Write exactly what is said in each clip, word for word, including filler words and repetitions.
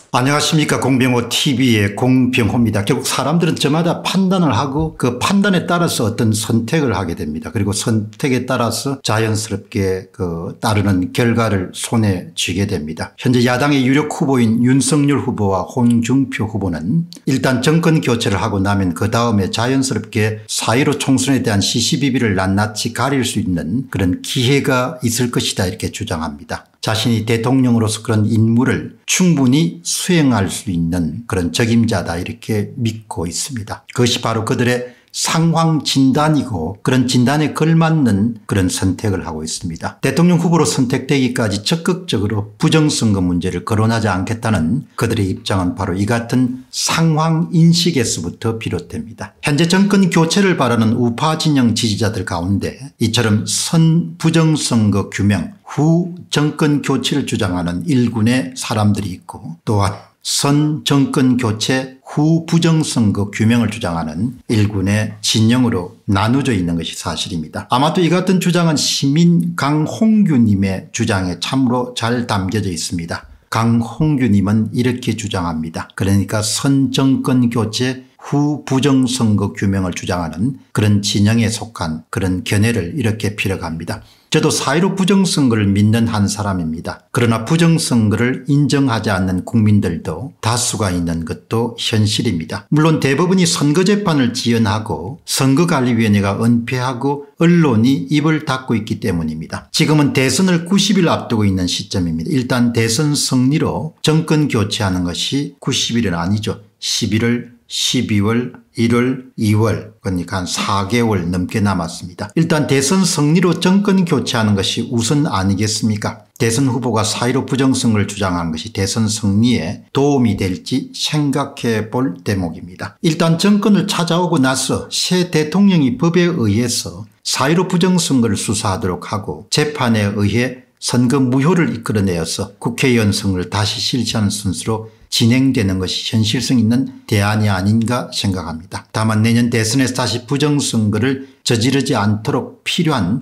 안녕하십니까. 공병호 티비의 공병호입니다. 결국 사람들은 저마다 판단을 하고 그 판단에 따라서 어떤 선택을 하게 됩니다. 그리고 선택에 따라서 자연스럽게 그 따르는 결과를 손에 쥐게 됩니다. 현재 야당의 유력 후보인 윤석열 후보와 홍준표 후보는 일단 정권 교체를 하고 나면 그 다음에 자연스럽게 사 일오 총선에 대한 시시비비를 낱낱이 가릴 수 있는 그런 기회가 있을 것이다 이렇게 주장합니다. 자신이 대통령으로서 그런 임무를 충분히 수행할 수 있는 그런 적임자다 이렇게 믿고 있습니다. 그것이 바로 그들의 상황 진단이고 그런 진단에 걸맞는 그런 선택을 하고 있습니다. 대통령 후보로 선택되기까지 적극적으로 부정선거 문제를 거론하지 않겠다는 그들의 입장은 바로 이 같은 상황 인식에서부터 비롯됩니다. 현재 정권 교체를 바라는 우파 진영 지지자들 가운데 이처럼 선 부정선거 규명 후 정권 교체를 주장하는 일군의 사람들이 있고 또한 선 정권 교체 후 부정선거 규명을 주장하는 일군의 진영으로 나누어져 있는 것이 사실입니다. 아마도 이 같은 주장은 시민 강홍규님의 주장에 참으로 잘 담겨져 있습니다. 강홍규님은 이렇게 주장합니다. 그러니까 선 정권 교체 후 부정선거 규명을 주장하는 그런 진영에 속한 그런 견해를 이렇게 빌어갑니다. 저도 사 일오 부정선거를 믿는 한 사람입니다. 그러나 부정선거를 인정하지 않는 국민들도 다수가 있는 것도 현실입니다. 물론 대부분이 선거재판을 지연하고 선거관리위원회가 은폐하고 언론이 입을 닫고 있기 때문입니다. 지금은 대선을 구십 일 앞두고 있는 시점입니다. 일단 대선 승리로 정권 교체하는 것이 구십 일은 아니죠. 십일월 십이월 일월 이월 그러니까 한 사 개월 넘게 남았습니다. 일단 대선 승리로 정권 교체하는 것이 우선 아니겠습니까? 대선 후보가 사 일오 부정선거를 주장하는 것이 대선 승리에 도움이 될지 생각해 볼 대목입니다. 일단 정권을 찾아오고 나서 새 대통령이 법에 의해서 사 일오 부정선거를 수사하도록 하고 재판에 의해 선거 무효를 이끌어내어서 국회의원 선거를 다시 실시하는 순서로 진행되는 것이 현실성 있는 대안이 아닌가 생각합니다. 다만 내년 대선에서 다시 부정선거를 저지르지 않도록 필요한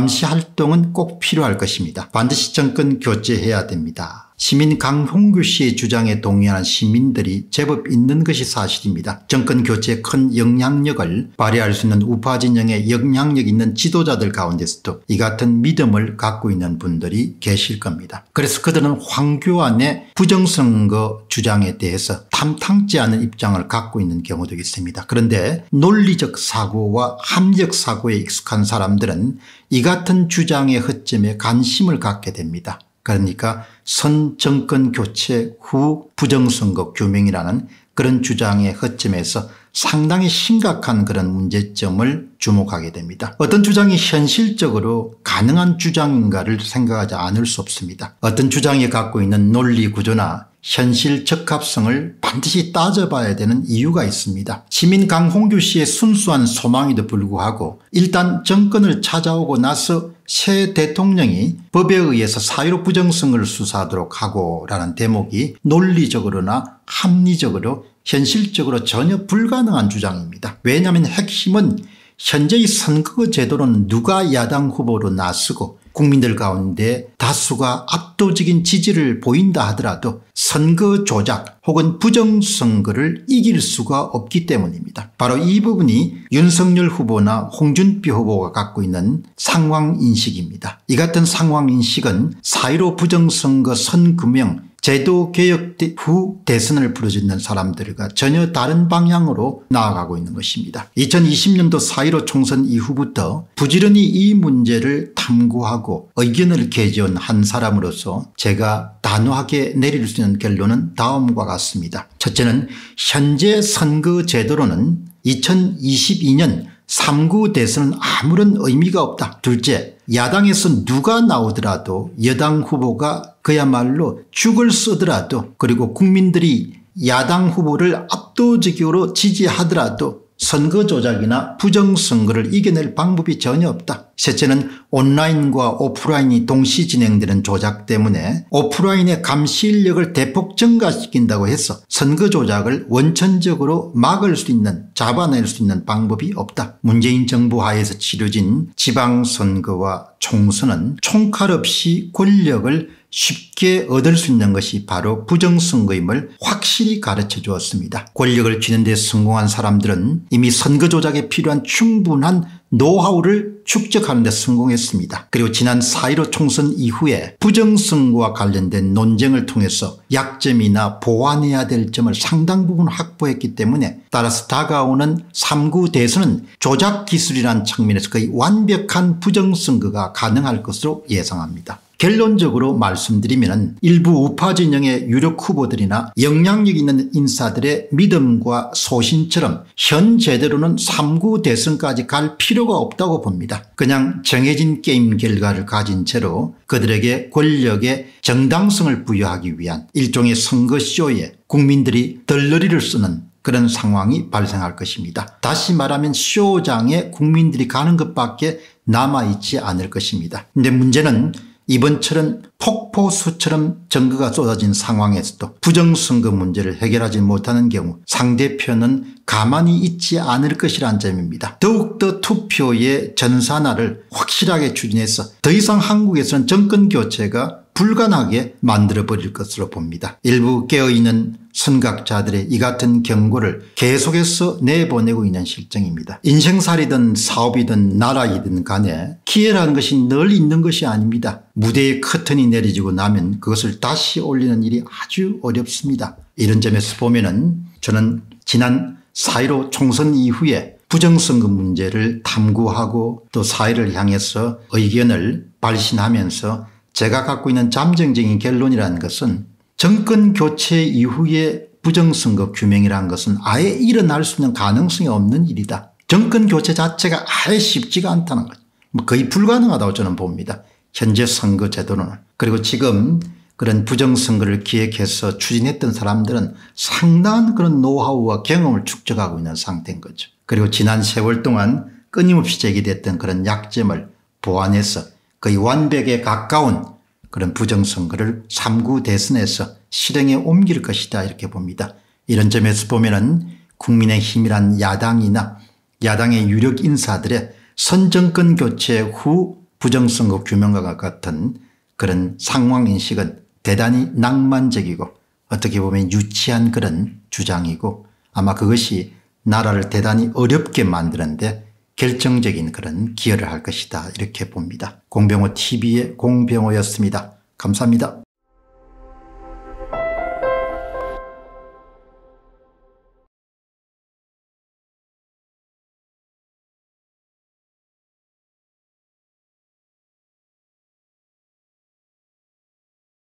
감시활동은 꼭 필요할 것입니다. 반드시 정권 교체해야 됩니다. 시민 강홍규 씨의 주장에 동의하는 시민들이 제법 있는 것이 사실입니다. 정권 교체에 큰 영향력을 발휘할 수 있는 우파 진영의 영향력 있는 지도자들 가운데서도 이 같은 믿음을 갖고 있는 분들이 계실 겁니다. 그래서 그들은 황교안의 부정선거 주장에 대해서 탐탁지 않은 입장을 갖고 있는 경우도 있습니다. 그런데 논리적 사고와 합리적 사고에 익숙한 사람들은 이 같은 주장의 허점에 관심을 갖게 됩니다. 그러니까 선 정권 교체 후 부정선거 규명이라는 그런 주장의 허점에서 상당히 심각한 그런 문제점을 주목하게 됩니다. 어떤 주장이 현실적으로 가능한 주장인가를 생각하지 않을 수 없습니다. 어떤 주장이 갖고 있는 논리 구조나 현실 적합성을 반드시 따져봐야 되는 이유가 있습니다. 시민 강홍규 씨의 순수한 소망에도 불구하고 일단 정권을 찾아오고 나서 새 대통령이 법에 의해서 사 일오 부정선거를 수사하도록 하고 라는 대목이 논리적으로나 합리적으로 현실적으로 전혀 불가능한 주장입니다. 왜냐하면 핵심은 현재의 선거 제도는 누가 야당 후보로 나서고 국민들 가운데 다수가 압도적인 지지를 보인다 하더라도 선거 조작 혹은 부정선거를 이길 수가 없기 때문입니다. 바로 이 부분이 윤석열 후보나 홍준표 후보가 갖고 있는 상황인식입니다. 이 같은 상황인식은 사 일오 부정선거 선규명 제도개혁 후 대선을 부르짖는 사람들과 전혀 다른 방향으로 나아가고 있는 것입니다. 이천이십 년도 사 일오 총선 이후부터 부지런히 이 문제를 탐구하고 의견을 개진한 한 사람으로서 제가 단호하게 내릴 수 있는 결론은 다음과 같습니다. 첫째는 현재 선거 제도로는 이천이십이 년 삼 구 대선은 아무런 의미가 없다. 둘째, 야당에서 누가 나오더라도 여당 후보가 그야말로 죽을 쓰더라도 그리고 국민들이 야당 후보를 압도적으로 지지하더라도 선거 조작이나 부정선거를 이겨낼 방법이 전혀 없다. 셋째는 온라인과 오프라인이 동시 진행되는 조작 때문에 오프라인의 감시 인력을 대폭 증가시킨다고 해서 선거 조작을 원천적으로 막을 수 있는 잡아낼 수 있는 방법이 없다. 문재인 정부 하에서 치러진 지방선거와 총선은 총칼 없이 권력을 쉽게 얻을 수 있는 것이 바로 부정선거임을 확실히 가르쳐 주었습니다. 권력을 쥐는 데 성공한 사람들은 이미 선거 조작에 필요한 충분한 노하우를 축적하는 데 성공했습니다. 그리고 지난 사 일오 총선 이후에 부정선거와 관련된 논쟁을 통해서 약점이나 보완해야 될 점을 상당 부분 확보했기 때문에 따라서 다가오는 삼 구 대선은 조작 기술이라는 측면에서 거의 완벽한 부정선거가 가능할 것으로 예상합니다. 결론적으로 말씀드리면 일부 우파 진영의 유력 후보들이나 영향력 있는 인사들의 믿음과 소신처럼 현 제대로는 삼 구 대선까지 갈 필요가 없다고 봅니다. 그냥 정해진 게임 결과를 가진 채로 그들에게 권력의 정당성을 부여하기 위한 일종의 선거쇼에 국민들이 덜러리를 쓰는 그런 상황이 발생할 것입니다. 다시 말하면 쇼장에 국민들이 가는 것밖에 남아있지 않을 것입니다. 그런데 문제는 이번처럼 폭포수처럼 증거가 쏟아진 상황에서도 부정선거 문제를 해결하지 못하는 경우 상대편은 가만히 있지 않을 것이라는 점입니다. 더욱더 투표의 전산화를 확실하게 추진해서 더 이상 한국에서는 정권교체가 불가능하게 만들어버릴 것으로 봅니다. 일부 깨어있는 선각자들의 이 같은 경고를 계속해서 내보내고 있는 실정입니다. 인생살이든 사업이든 나라이든 간에 기회라는 것이 늘 있는 것이 아닙니다. 무대에 커튼이 내려지고 나면 그것을 다시 올리는 일이 아주 어렵습니다. 이런 점에서 보면은 저는 지난 사 일오 총선 이후에 부정선거 문제를 탐구하고 또 사회를 향해서 의견을 발신하면서 제가 갖고 있는 잠정적인 결론이라는 것은 정권 교체 이후에 부정선거 규명이라는 것은 아예 일어날 수 있는 가능성이 없는 일이다. 정권 교체 자체가 아예 쉽지가 않다는 거죠. 거의 불가능하다고 저는 봅니다. 현재 선거 제도는. 그리고 지금 그런 부정선거를 기획해서 추진했던 사람들은 상당한 그런 노하우와 경험을 축적하고 있는 상태인 거죠. 그리고 지난 세월 동안 끊임없이 제기됐던 그런 약점을 보완해서 거의 완벽에 가까운 그런 부정선거를 삼 구 대선에서 실행에 옮길 것이다 이렇게 봅니다. 이런 점에서 보면은 국민의힘이란 야당이나 야당의 유력 인사들의 선정권 교체 후 부정선거 규명과 같은 그런 상황인식은 대단히 낭만적이고 어떻게 보면 유치한 그런 주장이고 아마 그것이 나라를 대단히 어렵게 만드는데 결정적인 그런 기여를 할 것이다 이렇게 봅니다. 공병호 티비의 공병호였습니다. 감사합니다.